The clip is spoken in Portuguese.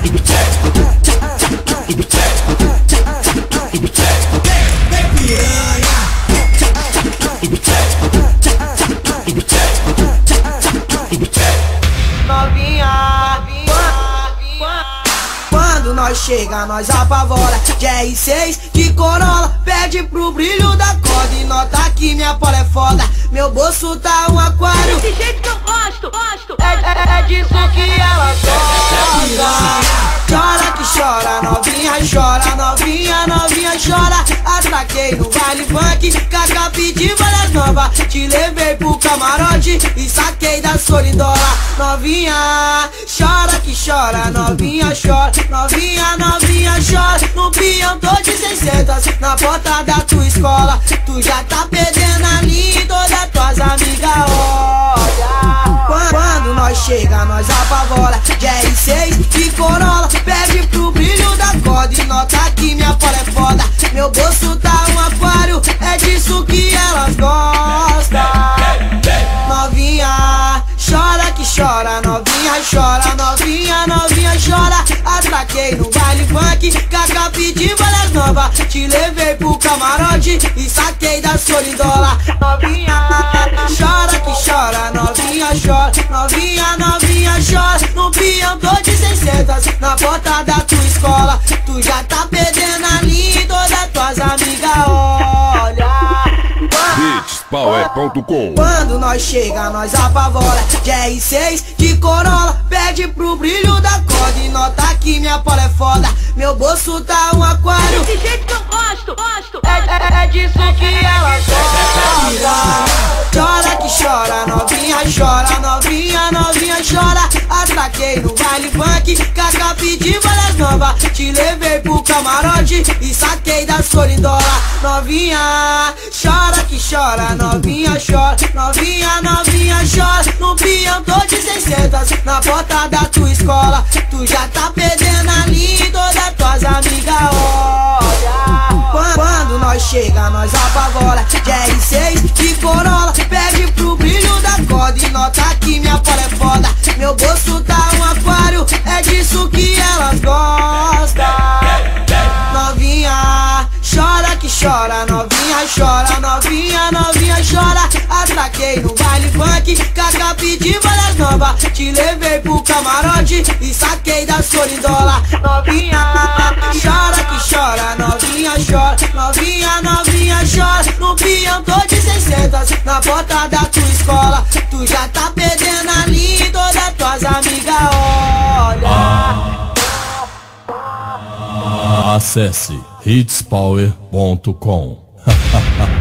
Quando nós chega, nós apavora. De R6, de Corolla, pede pro brilho da corda e nota que minha pola é foda. Meu bolso tá um aquário. Desse jeito que eu gosto. É disso que ela gosta. Chora que chora, novinha chora, novinha chora. Atraquei no baile funk, Cacá pedi várias novas. Te levei pro camarote e saquei da solidola. Novinha, chora que chora, novinha chora, novinha chora. No pião tô de 600, na porta da tua escola. Tu já tá perdendo ali, todas tuas amigas olha. Quando nós chega, nós apavora. De R6, de Corolla, pede pro brilho da corda e nota que minha pola é foda. Meu bolso tá um aquário, é disso que elas gostam. Novinha, chora que chora, novinha chora, novinha chora. Atraquei no baile funk, Cacá pedi várias novas. Te levei pro camarote e saquei da solidola. Novinha, chora que chora, novinha chora, novinha chora. No pião tô de 600, na porta da tua escola. Tu já tá perdendo ali, todas tuas amigas olha. Beatspower.com. Quando nós chega, nós apavora. De R6, de Corolla, pede pro brilho da corda e nota que minha pola é foda. Meu bolso tá um aquário. Desse jeito que eu gosto. É disso que ela gosta. Chora que chora, novinha chora, novinha chora. Atraquei no baile funk, Cacá pedi várias novas. Te levei pro camarote e saquei da solidola. Novinha, chora que chora, novinha chora, novinha chora. No pião tô de 600, na porta da tua escola. Tu já tá perdendo ali, todas tuas amigas olha. Quando nós chega, nós apavora. De R6, de Corolla, pede pro brilho da corda e nota que minha pola é foda. Meu bolso tá um aquário, é disso que elas gostam. Novinha, chora que chora, novinha chora, novinha chora. Atraquei no baile funk, Cacá pedi várias novas. Te levei pro camarote e saquei da solidola. Novinha, chora que chora, novinha chora, novinha chora. No pião tô de 600, na porta da tua escola. Tu já tá perdendo ali, todas tuas amigas olha. Acesse hitspower.com.